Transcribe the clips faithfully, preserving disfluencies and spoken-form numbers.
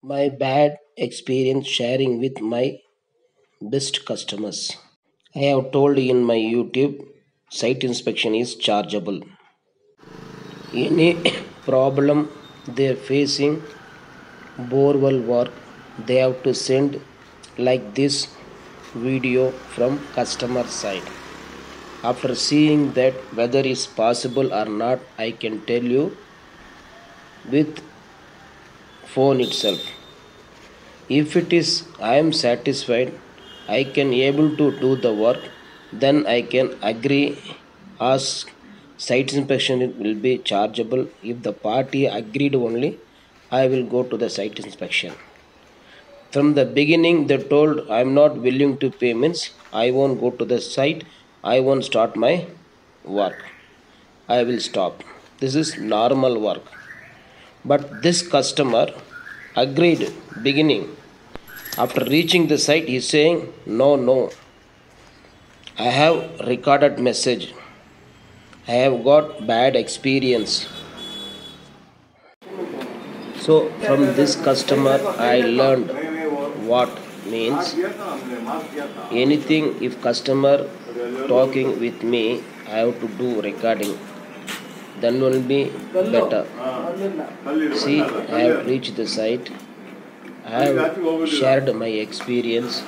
My bad experience sharing with my best customers. I have told in my YouTube site inspection is chargeable. Any problem they're facing borewell work, they have to send like this video from customer side. After seeing that whether is possible or not, I can tell you with phone itself. If it is I am satisfied, I can able to do the work, then I can agree ask site inspection it will be chargeable. If the party agreed only, I will go to the site inspection. From the beginning they told I am not willing to pay means I won't go to the site, I won't start my work. I will stop. This is normal work. But this customer agreed beginning. After reaching the site, he is saying, no, no. I have recorded message. I have got bad experience. So from this customer, I learned what means anything if customer talking with me, I have to do recording. Then will be better. See, I have reached the site. I have shared my experience,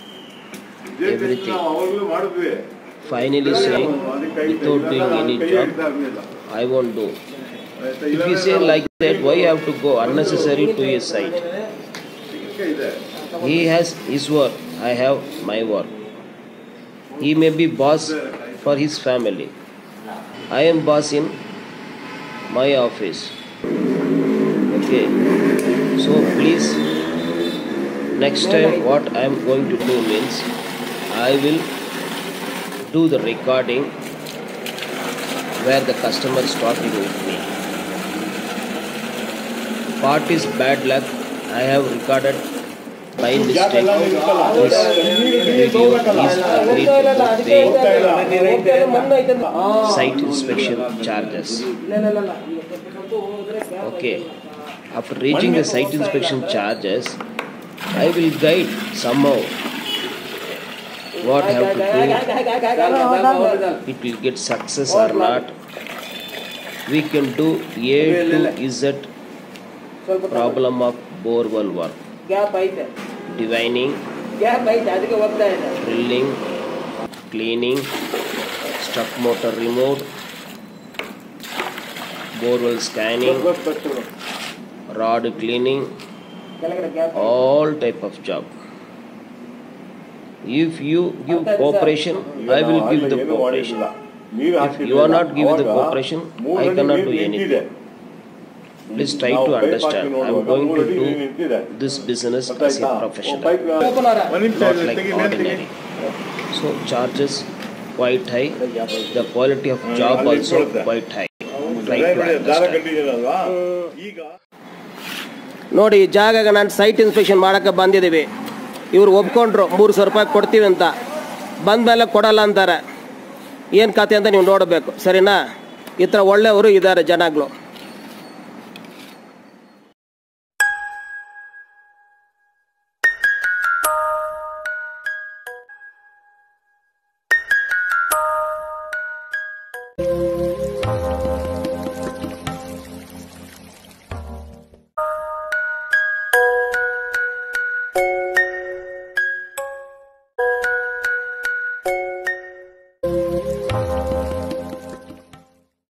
everything. Finally saying, without doing any job, I won't do. If you say like that, why you have to go unnecessary to his site? He has his work, I have my work. He may be boss for his family. I am boss in my office. Okay, so please next time what I am going to do means I will do the recording where the customer is talking with me. Part is bad luck. I have recorded by mistake. This video is agreed about paying site inspection charges. Okay. After reaching the site inspection charges, I will guide somehow what I have to do. It will get success or not. We can do A to Z problem of borewell work. Divining, drilling, cleaning, stuck motor removed, borewell scanning, rod cleaning, all type of job. If you give cooperation, I will give the cooperation. If you are not giving the cooperation, I cannot do anything. Please try to understand. I am going to do this business as a professional, not like ordinary. So charges quite high. The quality of job also quite high. Try to understand. ನೋಡಿ ಜಾಗಕ್ಕೆ ನಾನು site inspection ಮಾಡೋಕ್ಕೆ ಬಂದಿದ್ದೀವಿ. ಇವರು ಒಪ್ಕೊಂಡ್ರು ಮೂರು ಸಾವಿರ ರೂಪಾಯಿ ಕೊಡ್ತೀವಿ ಅಂತ. ಬಂದಮೇಲೆ ಕೊಡಲ್ಲ ಅಂತಾರೆ. ಏನು ಕತೆ ಅಂತ ನೀವು ನೋಡಬೇಕು, ಸರಿನಾ? ಈ ಥರ ಒಳ್ಳೆಯವರು ಇದ್ದಾರೆ ಜನಗಳು.